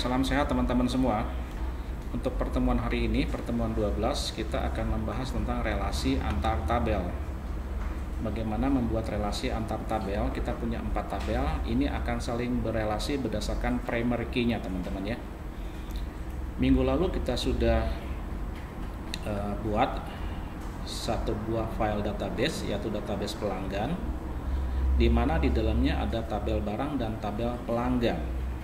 salam sehat teman-teman semua. Untuk pertemuan hari ini, pertemuan 12, kita akan membahas tentang relasi antar tabel. Bagaimana membuat relasi antar tabel? Kita punya 4 tabel, ini akan saling berelasi berdasarkan primary key-nya teman-teman ya. Minggu lalu kita sudah buat satu buah file database, yaitu database pelanggan, di mana di dalamnya ada tabel barang dan tabel pelanggan,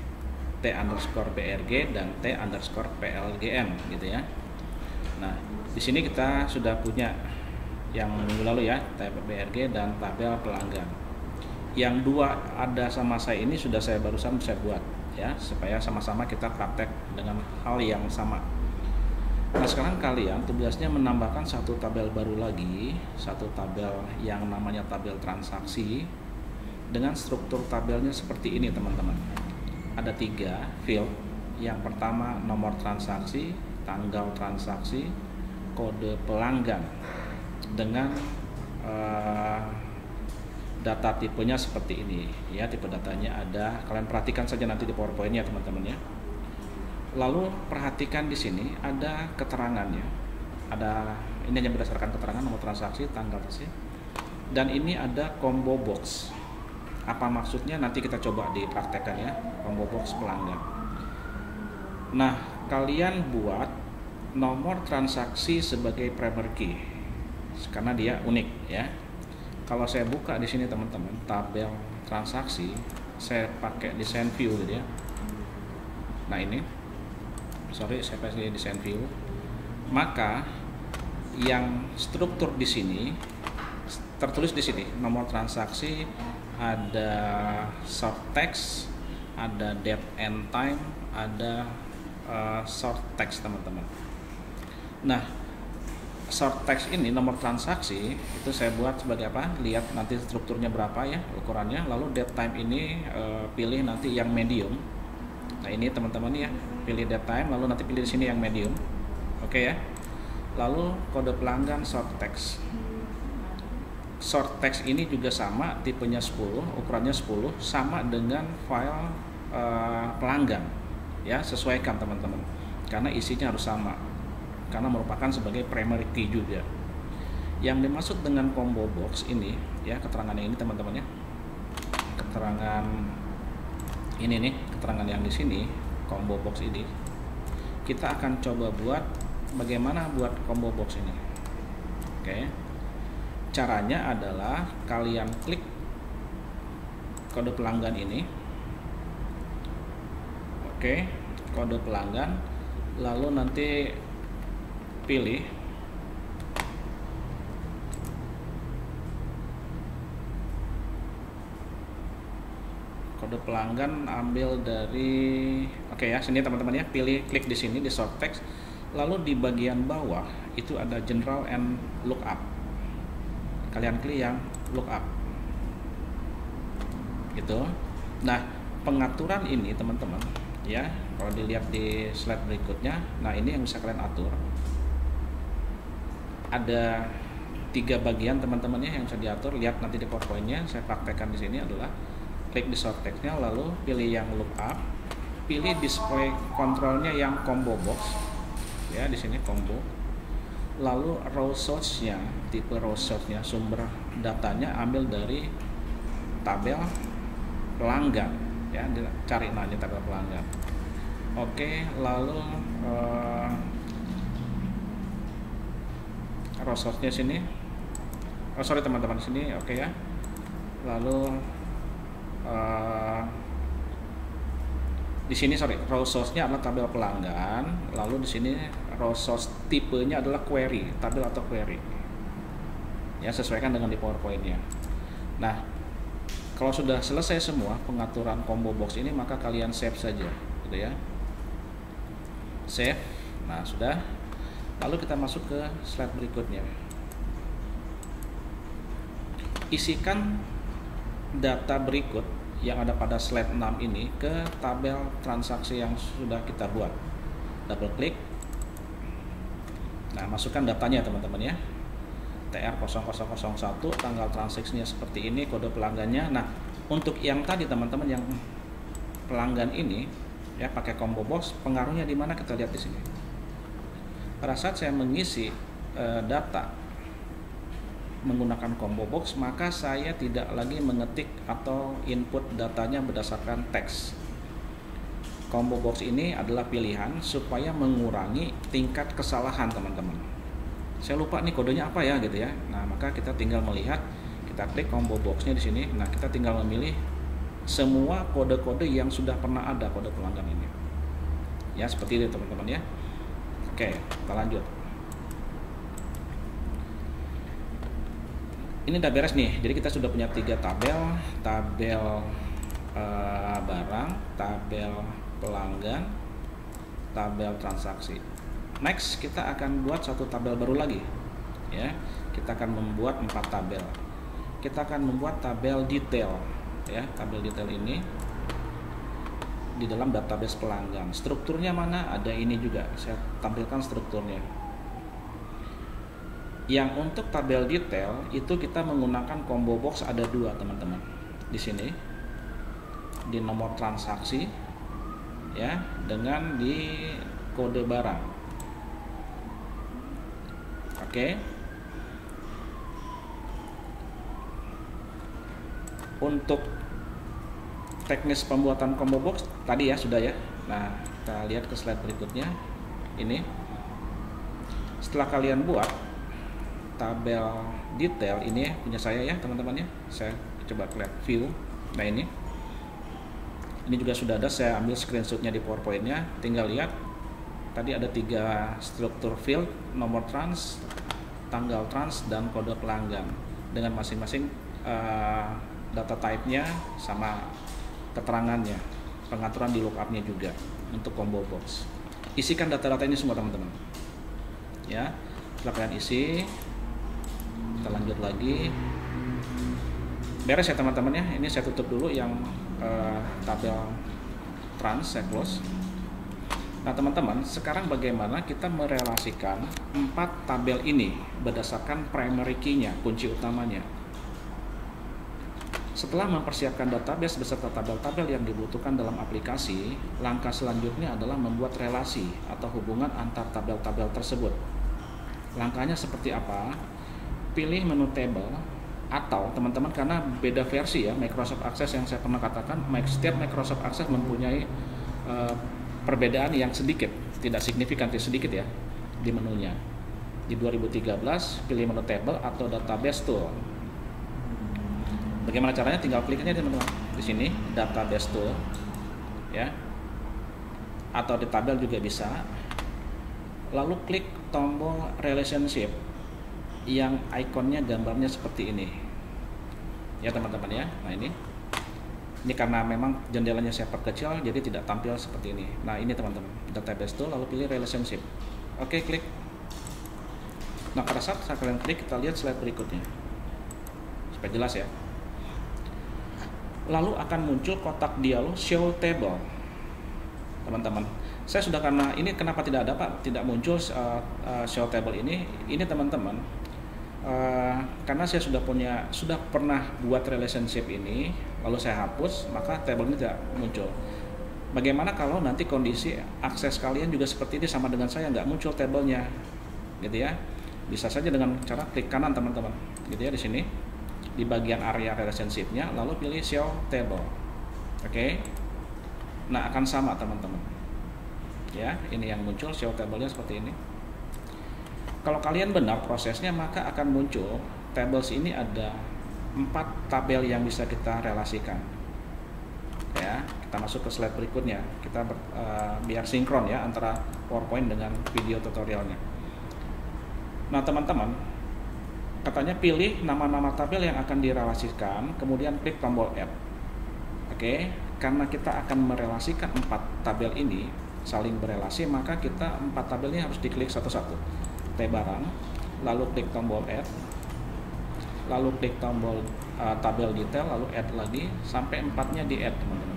T_PRG dan T_PLGN gitu ya. Nah, di sini kita sudah punya yang minggu lalu ya, T_PRG dan tabel pelanggan. Yang dua ada sama saya ini sudah saya barusan saya buat ya, supaya sama-sama kita praktek dengan hal yang sama. Nah, sekarang kalian tugasnya menambahkan satu tabel baru lagi, satu tabel yang namanya tabel transaksi dengan struktur tabelnya seperti ini teman-teman. Ada 3 field. Yang pertama nomor transaksi, tanggal transaksi, kode pelanggan dengan data tipenya seperti ini ya. Tipe datanya ada, kalian perhatikan saja nanti di PowerPoint-nya teman-teman ya. Lalu perhatikan di sini ada keterangannya. Ada ini hanya berdasarkan keterangan nomor transaksi, tanggal transaksi. Dan ini ada combo box. Apa maksudnya nanti kita coba dipraktekkan ya, combo box pelanggan. Nah, kalian buat nomor transaksi sebagai primary key karena dia unik ya. Kalau saya buka di sini teman-teman, tabel transaksi, saya pakai design view gitu ya. Nah, ini sorry, saya pakai design view. Maka yang struktur di sini tertulis di sini nomor transaksi, ada short text, ada date and time, ada short text teman-teman. Nah, short text ini nomor transaksi itu saya buat sebagai apa? Lihat nanti strukturnya berapa ya, ukurannya. Lalu date time ini pilih nanti yang medium. Nah, ini teman-teman ya, pilih date time, lalu nanti pilih di sini yang medium. Oke ya. Lalu kode pelanggan short text. Short text ini juga sama, tipenya 10, ukurannya 10, sama dengan file pelanggan ya, sesuaikan teman-teman karena isinya harus sama, karena merupakan sebagai primary key juga. Yang dimaksud dengan combo box ini ya, keterangannya ini teman-teman ya, keterangan ini nih, keterangan yang di sini combo box ini, kita akan coba buat bagaimana buat combo box ini. Oke. Caranya adalah kalian klik kode pelanggan ini. Oke, kode pelanggan, lalu nanti pilih kode pelanggan, ambil dari ya, sini teman-teman ya, pilih klik di sini di short text, lalu di bagian bawah itu ada general and lookup. Kalian klik yang lookup gitu. Nah, pengaturan ini teman-teman ya, kalau dilihat di slide berikutnya, nah ini yang bisa kalian atur. Ada 3 bagian teman-teman ya yang bisa diatur. Lihat nanti di PowerPoint-nya, saya praktekkan di sini adalah klik di short text-nya, lalu pilih yang lookup, pilih display control-nya yang combo box ya, di sini combo. Lalu row source-nya, tipe row source-nya, sumber datanya ambil dari tabel pelanggan ya, cari nanya tabel pelanggan. Oke, lalu row source-nya sini, sorry teman-teman sini, oke ya. Lalu di sini row source-nya adalah tabel pelanggan, lalu di sini row source tipenya adalah query, tabel atau query. Ya, sesuaikan dengan di PowerPoint-nya. Nah, kalau sudah selesai semua pengaturan combo box ini, maka kalian save saja, gitu ya. Save. Nah, sudah. Lalu kita masuk ke slide berikutnya. Isikan data berikut yang ada pada slide 6 ini ke tabel transaksi yang sudah kita buat. Double klik. Nah, masukkan datanya teman-teman ya. TR0001, tanggal transaksinya seperti ini, kode pelanggannya. Nah, untuk yang tadi teman-teman yang pelanggan ini Ya, pakai combo box, pengaruhnya di mana kita lihat di sini. Pada saat saya mengisi data menggunakan combo box, maka saya tidak lagi mengetik atau input datanya berdasarkan teks. Combo box ini adalah pilihan supaya mengurangi tingkat kesalahan teman-teman. Saya lupa nih kodenya apa ya gitu ya. Nah, maka kita tinggal melihat, kita klik combo boxnya di sini. Nah, kita tinggal memilih semua kode-kode yang sudah pernah ada kode pelanggan ini. Ya, seperti itu teman-teman ya. Oke, kita lanjut. Ini udah beres nih. Jadi kita sudah punya 3 tabel, tabel barang, tabel pelanggan, tabel transaksi. Next, kita akan buat satu tabel baru lagi. Ya, kita akan membuat 4 tabel. Kita akan membuat tabel detail. Ya, tabel detail ini di dalam database pelanggan. Strukturnya mana? Ada ini juga. Saya tampilkan strukturnya. Yang untuk tabel detail itu kita menggunakan combo box ada 2 teman-teman. Di sini di nomor transaksi ya, dengan di kode barang. Oke. Untuk teknis pembuatan combo box tadi ya sudah ya. Nah, kita lihat ke slide berikutnya. Ini setelah kalian buat tabel detail ini punya saya ya teman-teman ya. Saya coba lihat view. Nah, ini juga sudah ada, saya ambil screenshotnya di PowerPoint-nya. Tinggal lihat tadi ada 3 struktur field, nomor trans, tanggal trans, dan kode pelanggan dengan masing-masing data type-nya sama keterangannya, pengaturan di lookup-nya juga untuk combo box. Isikan data-data ini semua teman-teman ya. Setelah kalian isi, kita lanjut lagi. Beres ya teman-teman ya. Ini saya tutup dulu yang tabel trans, saya close. Nah teman-teman, sekarang bagaimana kita merelasikan 4 tabel ini berdasarkan primary key-nya, kunci utamanya. Setelah mempersiapkan database beserta tabel-tabel yang dibutuhkan dalam aplikasi, langkah selanjutnya adalah membuat relasi atau hubungan antar tabel-tabel tersebut. Langkahnya seperti apa? Pilih menu table, atau teman-teman karena beda versi ya, Microsoft Access yang saya pernah katakan, setiap Microsoft Access mempunyai perbedaan yang sedikit, tidak signifikan, sedikit ya di menunya. Di 2013 pilih menu table atau database tool. Bagaimana caranya? Tinggal klik aja teman-teman di sini database tool ya, atau di tabel juga bisa. Lalu klik tombol relationship yang ikonnya gambarnya seperti ini ya teman-teman ya. Nah ini karena memang jendelanya saya perkecil jadi tidak tampil seperti ini. Nah ini teman-teman, database tool, lalu pilih relationship. Oke, klik. Nah pada saat kalian klik, kita lihat slide berikutnya supaya jelas ya. Lalu akan muncul kotak dialog show table teman-teman. Saya sudah, karena ini kenapa tidak ada Pak, tidak muncul show table ini teman-teman, karena saya sudah pernah buat relationship ini lalu saya hapus, maka table ini tidak muncul. Bagaimana kalau nanti kondisi akses kalian juga seperti ini sama dengan saya, nggak muncul tabelnya gitu ya? Bisa saja dengan cara klik kanan teman-teman gitu ya, di sini di bagian area relationship-nya, lalu pilih show table. Oke. Nah akan sama teman-teman ya, ini yang muncul show table-nya seperti ini. Kalau kalian benar prosesnya, maka akan muncul tables ini ada 4 tabel yang bisa kita relasikan ya. Kita masuk ke slide berikutnya, kita biar sinkron ya antara PowerPoint dengan video tutorialnya. Nah teman-teman, katanya pilih nama-nama tabel yang akan direlasikan, kemudian klik tombol add. Oke, karena kita akan merelasikan 4 tabel ini saling berelasi, maka kita 4 tabelnya harus diklik satu-satu. T barang, lalu klik tombol add, lalu klik tombol tabel detail, lalu add lagi sampai 4-nya di add teman-teman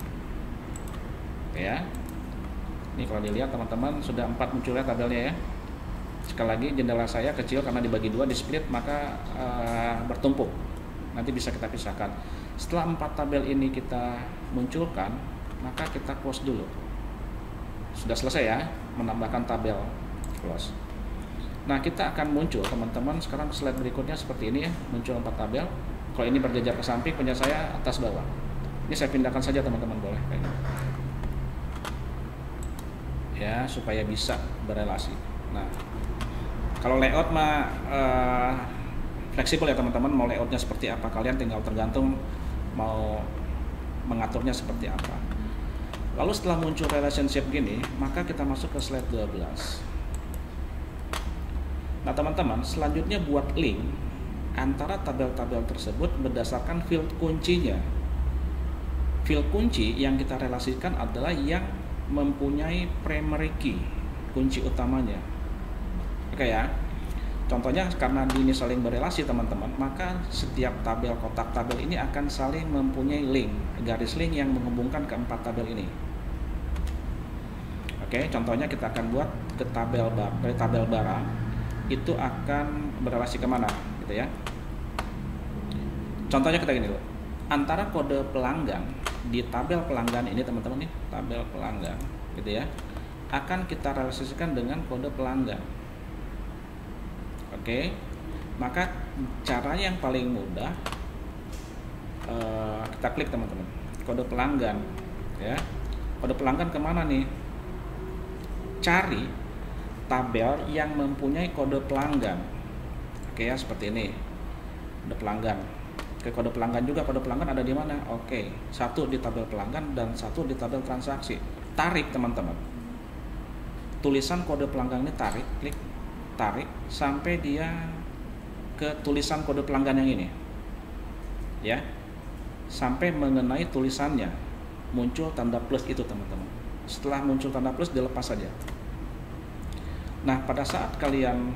ya. Ini kalau dilihat teman-teman sudah 4 munculnya tabelnya ya. Sekali lagi, jendela saya kecil karena dibagi 2, di split, maka bertumpuk, nanti bisa kita pisahkan. Setelah 4 tabel ini kita munculkan, maka kita close dulu sudah selesai ya, menambahkan tabel close. Nah, kita akan muncul teman-teman sekarang slide berikutnya seperti ini ya, muncul 4 tabel. Kalau ini berjajar ke samping, punya saya atas bawah. Ini saya pindahkan saja teman-teman, boleh kayak gitu. Ya, supaya bisa berelasi. Nah, kalau layout mah fleksibel ya teman-teman, mau layoutnya seperti apa kalian tinggal tergantung mau mengaturnya seperti apa. Lalu setelah muncul relationship gini, maka kita masuk ke slide 12. Nah teman-teman, selanjutnya buat link antara tabel-tabel tersebut berdasarkan field kuncinya. Field kunci yang kita relasikan adalah yang mempunyai primary key, kunci utamanya. Oke ya. Contohnya karena ini saling berelasi teman-teman, maka setiap tabel kotak tabel ini akan saling mempunyai link, garis link yang menghubungkan keempat tabel ini. Oke, contohnya kita akan buat ke tabel barang itu akan berelasi kemana, gitu ya. Contohnya kita gini loh, antara kode pelanggan di tabel pelanggan ini teman-teman nih, tabel pelanggan, gitu ya, akan kita relasikan dengan kode pelanggan. Oke, maka cara yang paling mudah kita klik teman-teman, kode pelanggan, ya. Kode pelanggan kemana nih? Cari tabel yang mempunyai kode pelanggan. Oke ya, seperti ini, kode pelanggan. Oke, kode pelanggan juga, kode pelanggan ada di mana? Oke, satu di tabel pelanggan dan satu di tabel transaksi. Tarik teman-teman, tulisan kode pelanggan ini tarik, klik. Tarik sampai dia ke tulisan kode pelanggan yang ini ya, sampai mengenai tulisannya muncul tanda plus itu teman-teman. Setelah muncul tanda plus dilepas saja. Nah pada saat kalian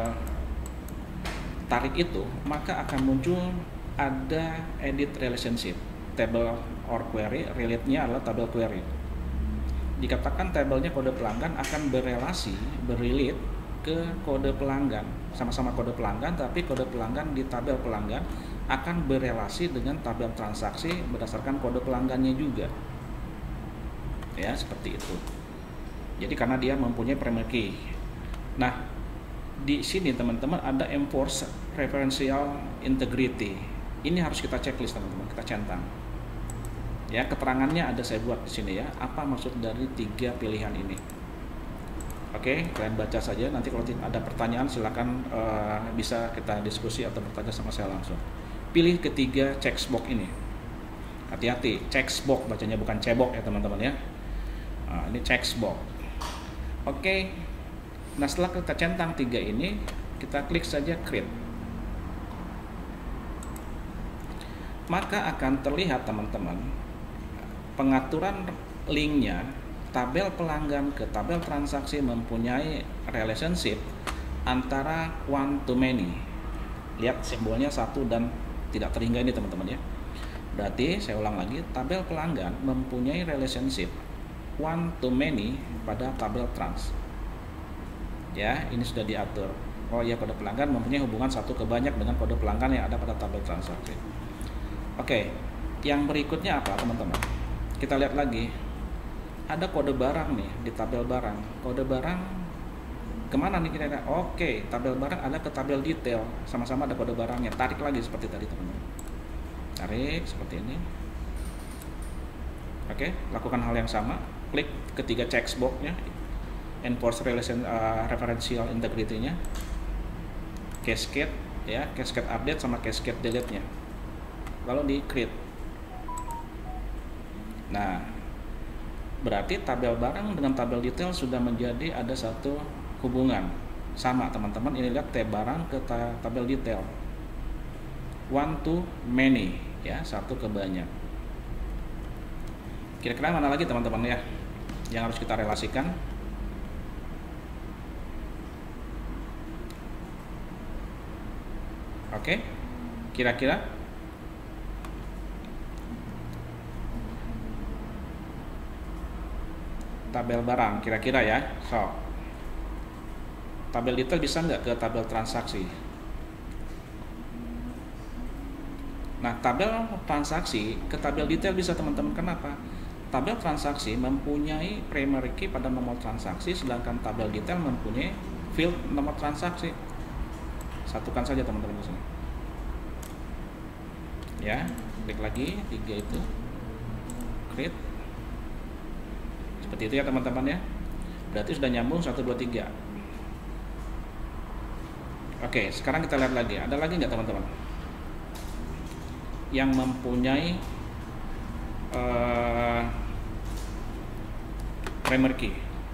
tarik itu, maka akan muncul ada edit relationship table or query. Relate-nya adalah tabel query. Dikatakan tabelnya kode pelanggan akan berrelate ke kode pelanggan, sama-sama kode pelanggan, tapi kode pelanggan di tabel pelanggan akan berelasi dengan tabel transaksi berdasarkan kode pelanggannya juga ya, seperti itu. Jadi karena dia mempunyai primary key. Nah di sini teman-teman ada enforce referential integrity, ini harus kita checklist teman-teman, kita centang ya. Keterangannya ada saya buat di sini ya, apa maksud dari 3 pilihan ini. Oke, kalian baca saja. Nanti kalau ada pertanyaan silakan bisa kita diskusi atau bertanya sama saya langsung. Pilih ketiga checkbox ini. Hati-hati, checkbox bacanya bukan cebok ya teman-teman ya. Nah, ini checkbox. Oke. Nah setelah kita centang 3 ini, kita klik saja create. Maka akan terlihat teman-teman pengaturan linknya. Tabel pelanggan ke tabel transaksi mempunyai relationship antara one to many. Lihat simbolnya satu dan tidak terhingga ini teman-teman ya. Berarti saya ulang lagi, tabel pelanggan mempunyai relationship one to many pada tabel trans. Ya, ini sudah diatur. Oh ya, kode pelanggan mempunyai hubungan satu ke banyak dengan kode pelanggan yang ada pada tabel transaksi. Oke, yang berikutnya apa teman-teman? Kita lihat lagi. Ada kode barang nih di tabel barang. Kode barang kemana nih kira-kira? Oke, tabel barang ada ke tabel detail. Sama-sama ada kode barangnya. Tarik lagi seperti tadi teman-teman. Tarik seperti ini. Oke, lakukan hal yang sama. Klik ketiga checkbox-nya. Enforce referential integrity-nya. Cascade ya, cascade update sama cascade delete-nya. Lalu di create. Nah, berarti tabel barang dengan tabel detail sudah menjadi ada satu hubungan. Sama teman-teman, ini lihat barang ke tabel detail. One to many ya, satu ke banyak. Kira-kira mana lagi teman-teman ya yang harus kita relasikan? Oke, kira-kira tabel barang kira-kira ya. So, tabel detail bisa nggak ke tabel transaksi? Nah, tabel transaksi ke tabel detail bisa teman-teman. Kenapa? tabel transaksi mempunyai primary key pada nomor transaksi, sedangkan tabel detail mempunyai field nomor transaksi. Satukan saja teman-teman di sini. Ya, klik lagi 3 itu. Create. Seperti itu ya teman-teman ya. Berarti sudah nyambung 1 2 3. Oke, sekarang kita lihat lagi. Ada lagi nggak teman-teman yang mempunyai primary key?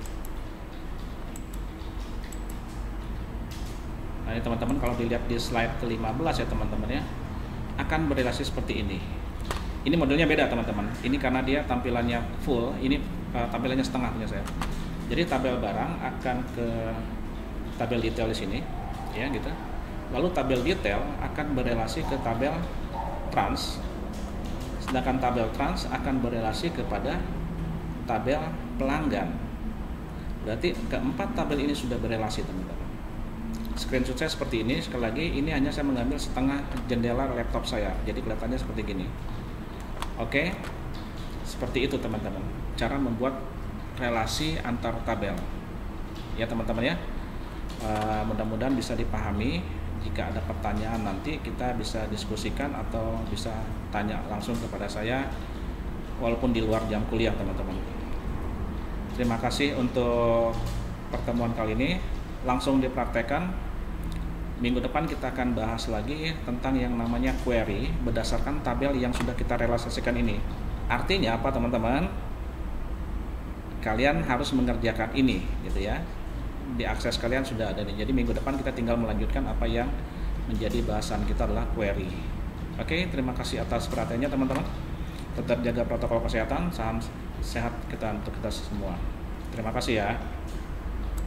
Nah ini teman-teman, kalau dilihat di slide ke-15 ya teman-teman ya, akan berrelasi seperti ini. Ini modelnya beda teman-teman. Ini karena dia tampilannya full, ini tampilannya setengah punya saya. Jadi tabel barang akan ke tabel detail di sini, ya gitu. Lalu tabel detail akan berrelasi ke tabel trans, sedangkan tabel trans akan berrelasi kepada tabel pelanggan. Berarti keempat tabel ini sudah berrelasi teman-teman. Screenshot saya seperti ini. Sekali lagi, ini hanya saya mengambil setengah jendela laptop saya, jadi kelihatannya seperti gini. Oke, seperti itu teman-teman, cara membuat relasi antar tabel ya teman-teman ya. Mudah-mudahan bisa dipahami. Jika ada pertanyaan nanti kita bisa diskusikan atau bisa tanya langsung kepada saya walaupun di luar jam kuliah teman-teman. Terima kasih untuk pertemuan kali ini. Langsung dipraktekkan. Minggu depan kita akan bahas lagi tentang yang namanya query berdasarkan tabel yang sudah kita realisasikan ini. Artinya apa teman-teman? Kalian harus mengerjakan ini gitu ya. Di akses kalian sudah ada nih. Jadi minggu depan kita tinggal melanjutkan apa yang menjadi bahasan kita adalah query. Oke, terima kasih atas perhatiannya teman-teman. Tetap jaga protokol kesehatan, salam sehat kita untuk kita semua. Terima kasih ya.